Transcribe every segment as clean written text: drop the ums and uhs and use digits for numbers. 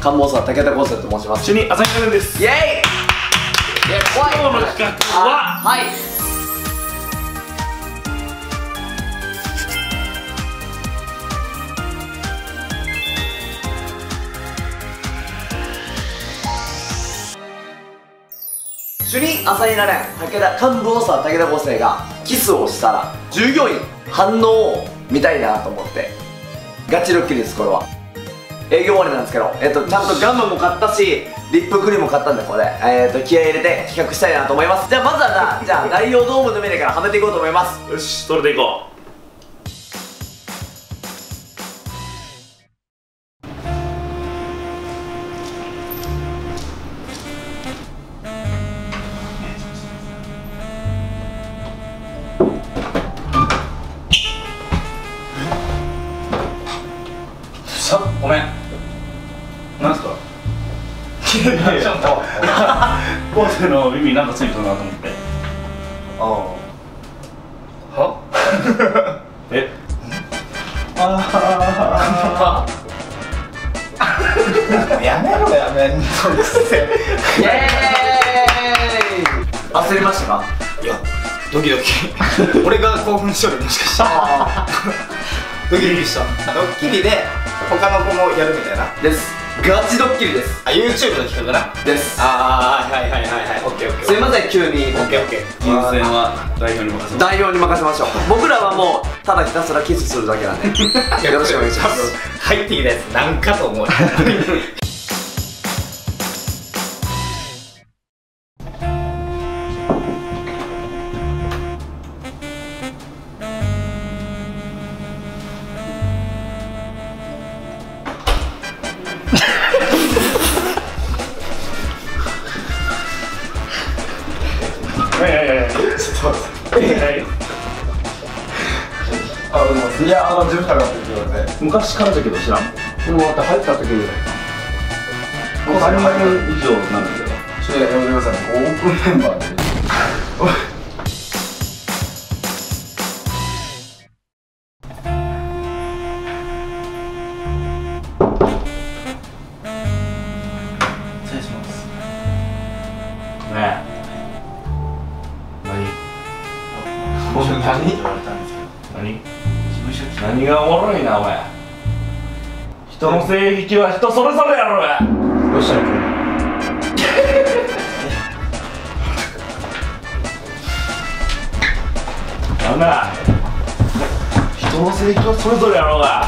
官房さん武田康生と申します。 主任朝日奈です。 イエイ。 今日の企画ははい。主任朝日奈連官房さん武田康生がキスをしたら従業員反応を見たいなと思ってガチドッキリです。これは営業終わりなんですけど、ちゃんとガムも買ったしリップクリームも買ったんで、これ気合い入れて企画したいなと思います。じゃあまずはじゃあ大王ドームの目でからはめていこうと思います。 よし、それでいこう。ごめん。なんすか。ちょっと昴生の耳なんかついてるなと思って。ああ。は？え？ああ。やめろやめんとくせ。 イエーイ。焦りましたか？ いや、ドキドキ。俺が興奮しよる、もしかしたら。ドキドキした。ドッキリで他の子もやるみたいなです。ガチドッキリです。 あ、YouTube の企画なです。 ああ、はいはいはいはい。オッケーオッケー。 すいません、急に。 オッケーオッケー。 人選は代表に任せます。 代表に任せましょう。僕らはもうただひたすらキスするだけなんでよろしくお願いします。 入ってきたやつなんかと思う。 いや、事務所がって言われて昔からだけど知らん。 でもまた入った時ぐらいもう3年以上なんだけど。 やめてください。オープンメンバーで失礼します。ねえ、 僕何？ 何がおもろいなお前。人の性癖は人それぞれやろが。 どうしたの？ なんだ、人の性癖はそれぞれやろうが。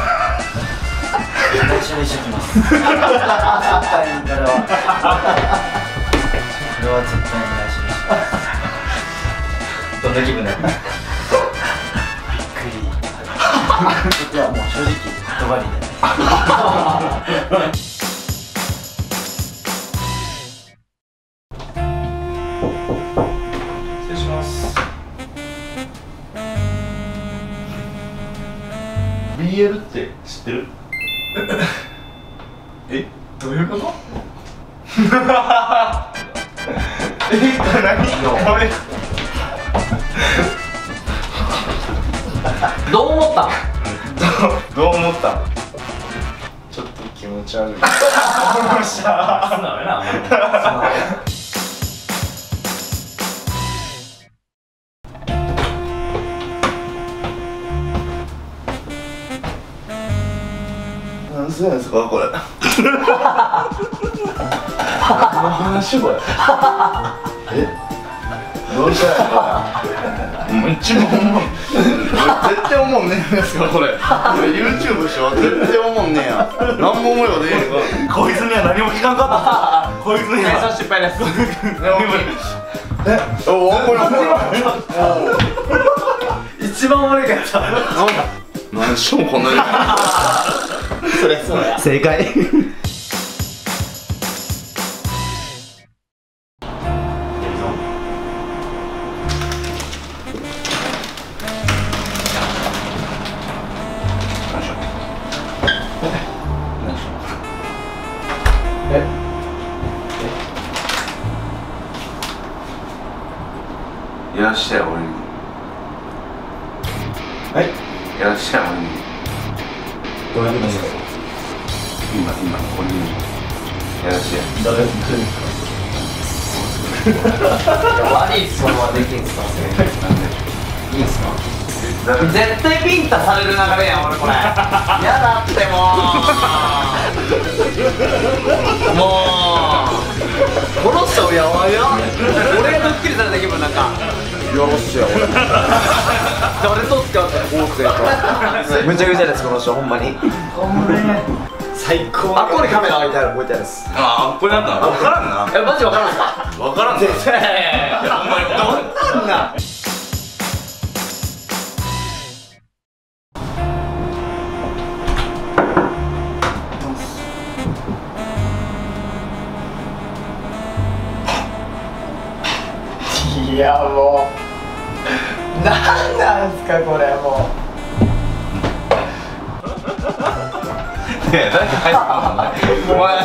内緒にしときます。絶対にこれは絶対に内緒にします。どんな気分だった？びっくり。いや、もう正直言葉にね。 失礼します。 BL って知ってる？ え、どういうこと？ 何？これどう思った？ どう思った？ ちょっと気持ち悪い。 素直やな。 何するんですかこれ。話これ。え？どうしたらもう一番思う。 絶対思んねえんですかこれ。YouTube でしょ。絶対思んねえや。何も思いは出えへんか。 こいつには何も聞かんかった。こいつには失敗です。 おお一番悪いやつだ。 何しろこんなに。 それそうや。 正解。 やらしたよ俺に。 はい。 やらしたよ俺に。 どうやりますか。 今ここにやらして誰に言ってるんですか。悪い質問はできんすか。いいんすか。絶対ビンタされる流れやん俺これ。やだってもう殺しちゃうやばいよ。俺がドッキリされた気分なんか。 よろしいよ誰と使ったら合成とむちゃくちゃですこの人ほんまに最高。 あここにカメラ置いてある置いてあるです。 あこれなんだ分からんなマジわからんすか。 分からんな絶対ほんまに分からんどんなんいやもうなんなんすかこれもう。 ねえ誰か入ったのねお前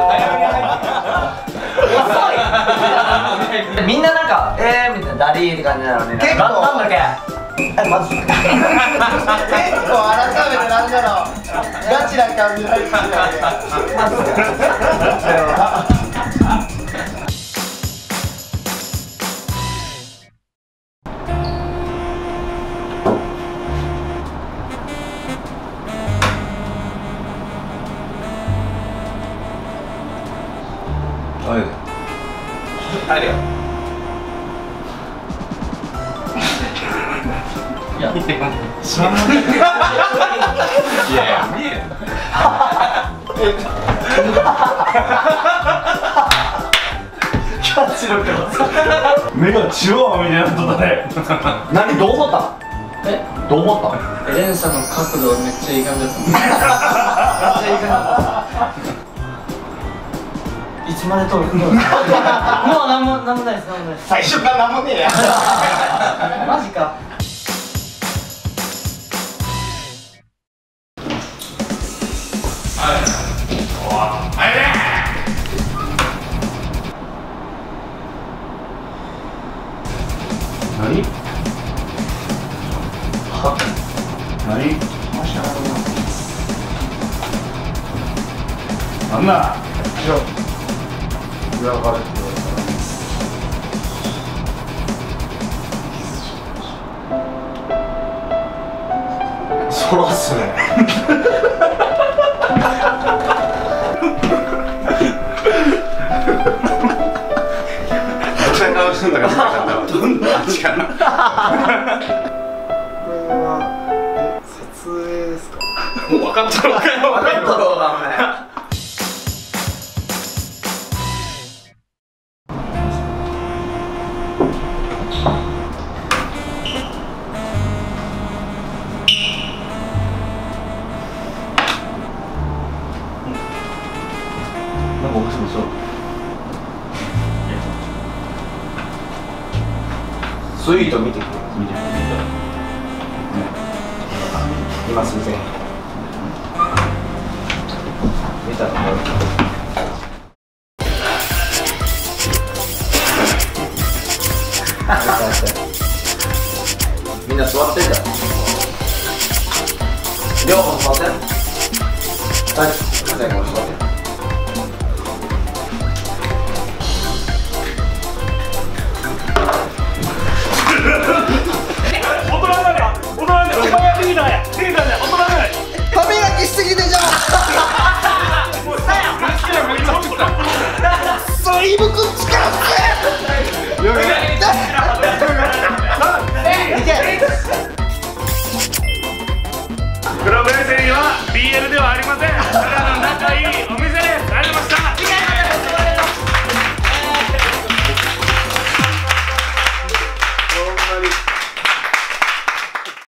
遅いみんななんかみたいなダリーって感じなのに結構なんだっけマジ結構改めてなんだろうガチな感じ入ってきたあるよいやいや見えキャッチ力目が超みたいなとだね。 何どう思ったどう思ったレンさんの角度めっちゃいい感じだっためっちゃいい感じだったいつまで撮るもうなんもないですなんもないです最初からなんもねえやマジか何何なんだ裏からって言われたらそうっすねどんな顔してんだか分かったわどんなあっちかなこれは撮影ですかもう分かったろうかよ分かったろうがお前スイート見てくれ今すぐぜ見たらもうみんな座ってんだ両方座ってはいじゃあこれ座って黒ベーセリは BL ではありません。ただの仲いいお店です。ありがとうございました。